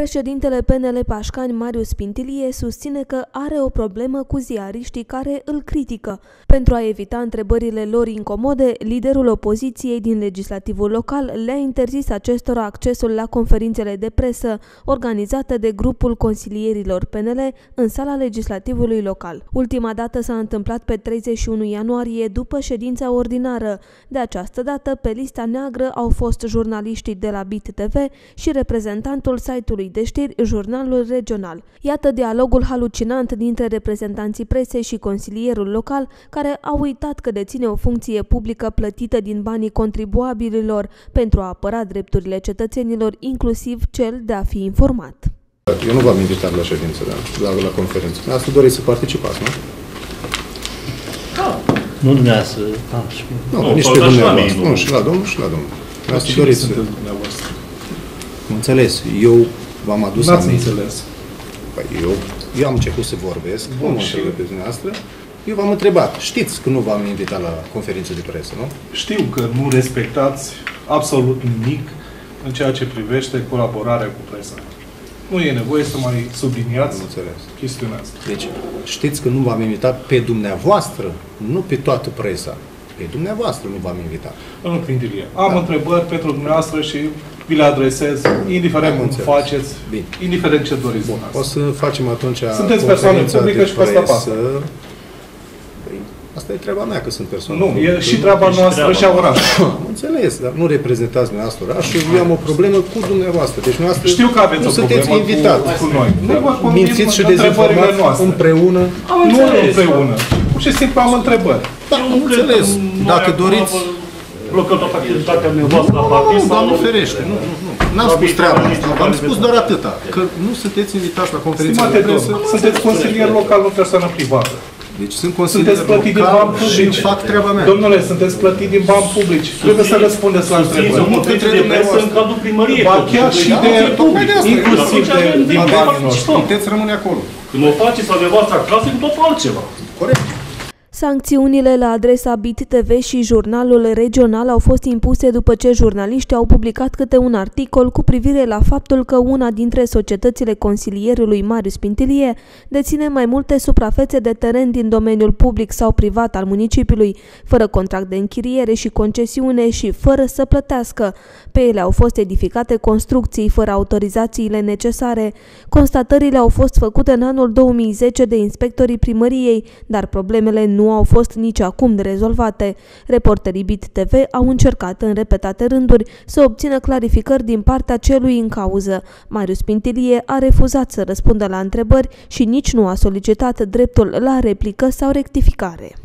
Președintele PNL Pașcani, Marius Pintilie, susține că are o problemă cu ziariștii care îl critică. Pentru a evita întrebările lor incomode, liderul opoziției din legislativul local le-a interzis acestora accesul la conferințele de presă organizate de grupul consilierilor PNL în sala legislativului local. Ultima dată s-a întâmplat pe 31 ianuarie, după ședința ordinară. De această dată, pe lista neagră au fost jurnaliștii de la BIT TV și reprezentantul site-ului de știri, Jurnalul Regional. Iată dialogul halucinant dintre reprezentanții presei și consilierul local, care au uitat că deține o funcție publică plătită din banii contribuabililor pentru a apăra drepturile cetățenilor, inclusiv cel de a fi informat. Eu nu v-am invitat la ședință, la conferință. Asta doriți să participați, nu? Nu dumneavoastră. Nu, nici pe dumneavoastră. Nu, și la domnul, și la domnul. Asta doriți să... Înțeles. Eu v-am adus aminte. N-ați înțeles. Păi eu am început să vorbesc, nu mă întreb pe dumneavoastră. Eu v-am întrebat. Știți că nu v-am invitat la conferință de presă, nu? Știu că nu respectați absolut nimic în ceea ce privește colaborarea cu presa. Nu e nevoie să mai subliniați chestiunea asta. Deci, știți că nu v-am invitat pe dumneavoastră, nu pe toată presa. Pe dumneavoastră nu v-am invitat. Domnul Pintilie, am întrebări pentru dumneavoastră și vi le adresez, indiferent cum faceți, indiferent ce doriți. Bun, o să facem atunci sunteți persoană publică și pe asta pasă. Asta e treaba mea, că sunt persoană publică. Nu, e și treaba noastră și a orașului. Am înțeles, dar nu reprezentați dumneavoastră orașul, eu am o problemă cu dumneavoastră. Deci dumneavoastră știu că aveți nu o sunteți invitat. Cu noi. Nu vă mințiți și dezinformați împreună. Nu împreună. Pur și simplu am întrebări. Da, am înțeles. Dacă doriți... Blocăm toată activitatea dumneavoastră la partid sau... Doamne ferește, nu. N-am spus treaba asta. V-am spus doar atâta. Că nu sunteți invitați la conferința de presă. Sunteți consilier local, nu persoană privată. Deci sunt consilier local și fac treaba mea. Domnule, sunteți plătiți din bani publici. Trebuie să răspundeți la întrebări. Nu către dumneavoastră în cadrul primăriei. Ba chiar și inclusiv din banii noștri. Puteți rămâne acolo. Când o faceți la dumneavoastră acasă, e tot altceva. Corect. Sancțiunile la adresa BIT TV și Jurnalul Regional au fost impuse după ce jurnaliștii au publicat câte un articol cu privire la faptul că una dintre societățile consilierului Marius Pintilie deține mai multe suprafețe de teren din domeniul public sau privat al municipiului, fără contract de închiriere și concesiune și fără să plătească. Pe ele au fost edificate construcții fără autorizațiile necesare. Constatările au fost făcute în anul 2010 de inspectorii primăriei, dar problemele nu au fost nici acum rezolvate. Reporterii BIT TV au încercat în repetate rânduri să obțină clarificări din partea celui în cauză. Marius Pintilie a refuzat să răspundă la întrebări și nici nu a solicitat dreptul la replică sau rectificare.